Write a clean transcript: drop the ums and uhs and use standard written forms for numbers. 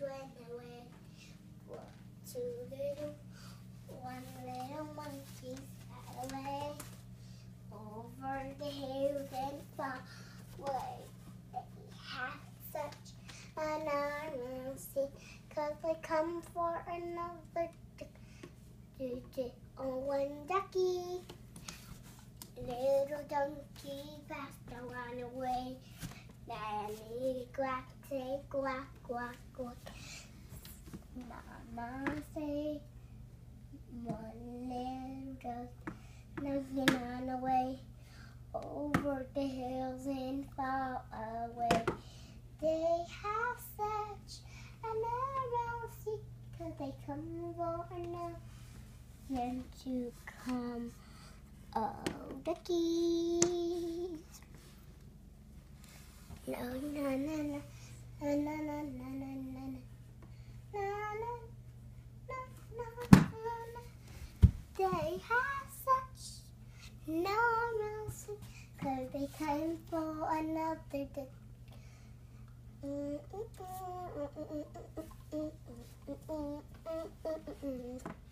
went away. One little monkey sat away over the hills and far away. They had such an army scene, 'cause they come for another oh, one ducky. Little donkey fast and ran away. Then he quacked, say quack, quack, quack. Mama say, one little duck, nothing ran away over the hills and far away. They have such an arrow seat, 'cause they come for enough them to come. Oh, duckies. No, no, no, no, no, no, no, no, no, no, no. They have such no mercy, 'cause they came for another day.